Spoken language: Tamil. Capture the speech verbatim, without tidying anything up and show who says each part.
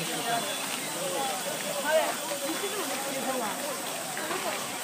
Speaker 1: あれ、一部のですけどは。